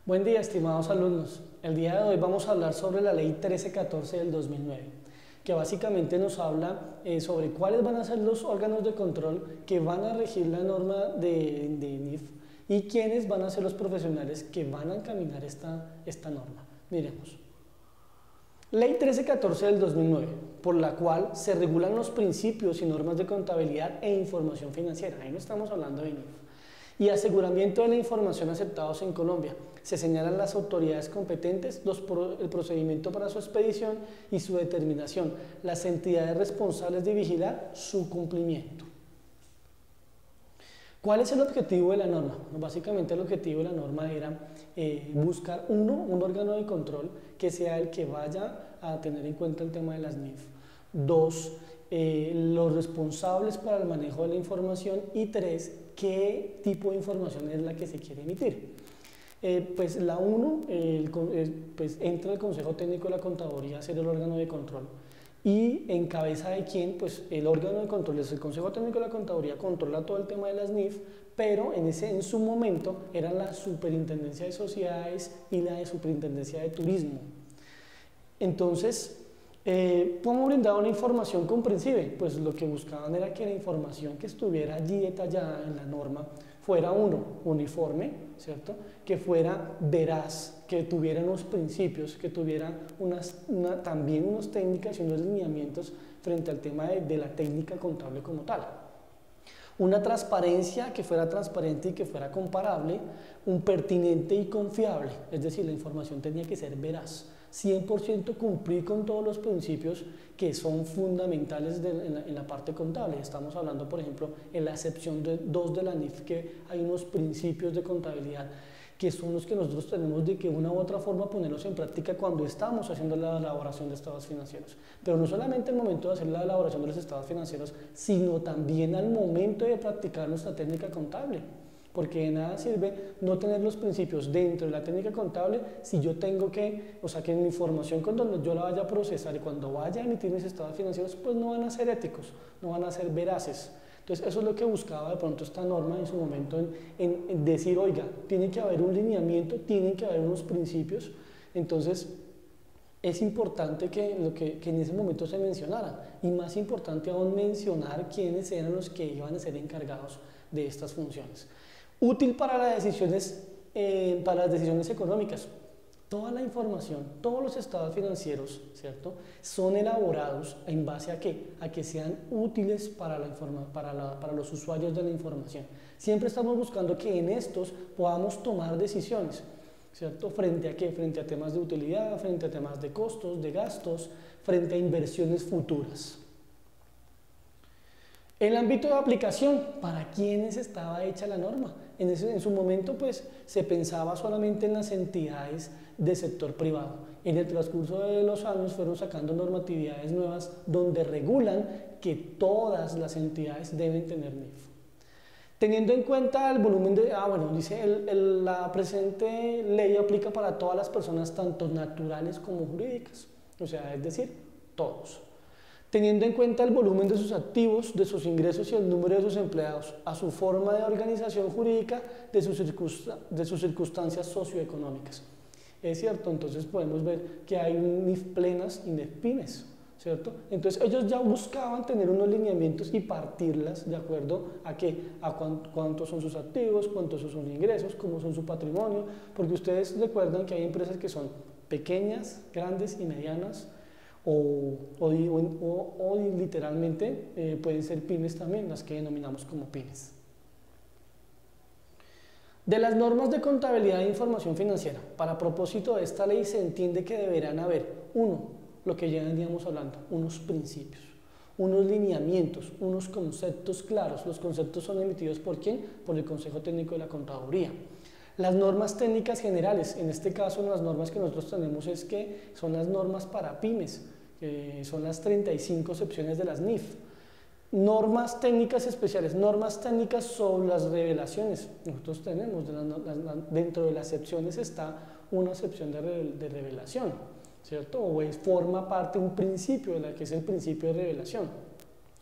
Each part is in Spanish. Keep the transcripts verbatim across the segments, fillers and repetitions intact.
Buen día, estimados alumnos. El día de hoy vamos a hablar sobre la ley trece catorce del dos mil nueve, que básicamente nos habla eh, sobre cuáles van a ser los órganos de control que van a regir la norma de, de N I F y quiénes van a ser los profesionales que van a encaminar esta, esta norma. Miremos. Ley trece catorce del dos mil nueve, por la cual se regulan los principios y normas de contabilidad e información financiera. Ahí no estamos hablando de N I F. Y aseguramiento de la información aceptados en Colombia. Se señalan las autoridades competentes, los pro, el procedimiento para su expedición y su determinación, las entidades responsables de vigilar su cumplimiento. ¿Cuál es el objetivo de la norma? Básicamente el objetivo de la norma era eh, buscar, uno, un órgano de control que sea el que vaya a tener en cuenta el tema de las N I F. Dos, eh, los responsables para el manejo de la información. Y tres, qué tipo de información es la que se quiere emitir. Eh, pues la uno, eh, pues entra el Consejo Técnico de la Contaduría a ser el órgano de control. Y en cabeza de quién, pues el órgano de control es el Consejo Técnico de la Contaduría, controla todo el tema de las N I F, pero en, ese, en su momento era la Superintendencia de Sociedades y la de Superintendencia de Turismo. Entonces, eh, ¿cómo brindaba una información comprensible? Pues lo que buscaban era que la información que estuviera allí detallada en la norma fuera, uno, uniforme, ¿cierto? Que fuera veraz, que tuviera unos principios, que tuviera unas, una, también unas técnicas y unos lineamientos frente al tema de, de la técnica contable como tal. Una transparencia que fuera transparente y que fuera comparable, un pertinente y confiable, es decir, la información tenía que ser veraz, cien por ciento cumplir con todos los principios que son fundamentales de, en, la, en la parte contable. Estamos hablando, por ejemplo, en la excepción de dos de la N I F, que hay unos principios de contabilidad que son los que nosotros tenemos de que una u otra forma ponerlos en práctica cuando estamos haciendo la elaboración de estados financieros. Pero no solamente al momento de hacer la elaboración de los estados financieros, sino también al momento de practicar nuestra técnica contable. Porque de nada sirve no tener los principios dentro de la técnica contable si yo tengo que, o sea, que mi información cuando yo la vaya a procesar y cuando vaya a emitir mis estados financieros, pues no van a ser éticos, no van a ser veraces. Entonces eso es lo que buscaba de pronto esta norma en su momento, en, en, en decir, oiga, tiene que haber un lineamiento, tienen que haber unos principios. Entonces es importante que, lo que, que en ese momento se mencionara, y más importante aún mencionar quiénes eran los que iban a ser encargados de estas funciones. Útil para las decisiones, eh, para las decisiones económicas. Toda la información, todos los estados financieros, ¿cierto?, son elaborados en base a qué? A que sean útiles para, la informa, para, la, para los usuarios de la información. Siempre estamos buscando que en estos podamos tomar decisiones, ¿cierto? ¿Frente a qué? Frente a temas de utilidad, frente a temas de costos, de gastos, frente a inversiones futuras. El ámbito de aplicación, ¿para quiénes estaba hecha la norma? En, ese, en su momento pues se pensaba solamente en las entidades del sector privado. En el transcurso de los años fueron sacando normatividades nuevas donde regulan que todas las entidades deben tener N I F. Teniendo en cuenta el volumen de, ah bueno, dice, el, el, la presente ley aplica para todas las personas, tanto naturales como jurídicas, o sea, es decir, todos. Teniendo en cuenta el volumen de sus activos, de sus ingresos y el número de sus empleados, a su forma de organización jurídica, de sus, de sus circunstancias socioeconómicas. Es cierto, entonces podemos ver que hay N I F plenas y N I F pymes, ¿cierto? Entonces ellos ya buscaban tener unos lineamientos y partirlas de acuerdo a qué, a cuánto, cuántos son sus activos, cuántos son sus ingresos, cómo son su patrimonio, porque ustedes recuerdan que hay empresas que son pequeñas, grandes y medianas, O, o, o, o literalmente eh, pueden ser pymes también, las que denominamos como pymes. De las normas de contabilidad e información financiera, para propósito de esta ley se entiende que deberán haber, uno, lo que ya veníamos hablando, unos principios, unos lineamientos, unos conceptos claros. Los conceptos son emitidos ¿por quién? Por el Consejo Técnico de la Contaduría. Las normas técnicas generales, en este caso las normas que nosotros tenemos es que son las normas para pymes, que son las treinta y cinco secciones de las N I F. Normas técnicas especiales, normas técnicas sobre las revelaciones. Nosotros tenemos, de la, la, dentro de las secciones está una sección de, de revelación, ¿cierto? O es, forma parte de un principio, de la que es el principio de revelación.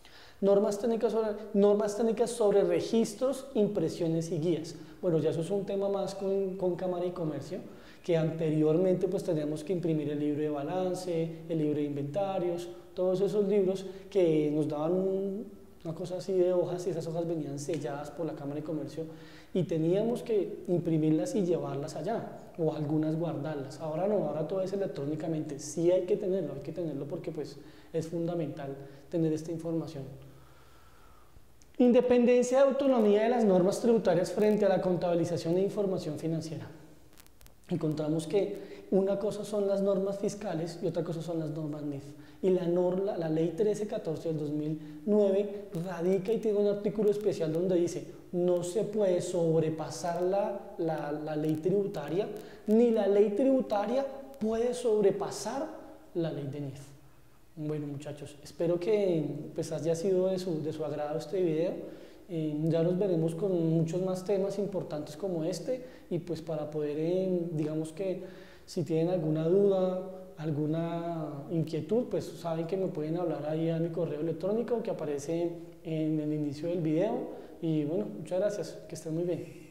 Normas técnicas sobre, normas técnicas sobre registros, impresiones y guías. Bueno, ya eso es un tema más con, con Cámara y Comercio, que anteriormente pues teníamos que imprimir el libro de balance, el libro de inventarios, todos esos libros que nos daban un, una cosa así de hojas, y esas hojas venían selladas por la Cámara de Comercio y teníamos que imprimirlas y llevarlas allá, o algunas guardarlas. Ahora no, ahora todo es electrónicamente. Sí hay que tenerlo, hay que tenerlo porque pues es fundamental tener esta información. Independencia y autonomía de las normas tributarias frente a la contabilización e información financiera. Encontramos que una cosa son las normas fiscales y otra cosa son las normas N I F. Y la, norma, la ley trece catorce del dos mil nueve radica y tiene un artículo especial donde dice no se puede sobrepasar la, la, la ley tributaria, ni la ley tributaria puede sobrepasar la ley de N I F. Bueno, muchachos, espero que pues, haya sido de su, de su agrado este video. Eh, ya nos veremos con muchos más temas importantes como este, y pues para poder, eh, digamos que si tienen alguna duda, alguna inquietud, pues saben que me pueden hablar ahí a mi correo electrónico que aparece en el inicio del video. Y bueno, muchas gracias, que estén muy bien.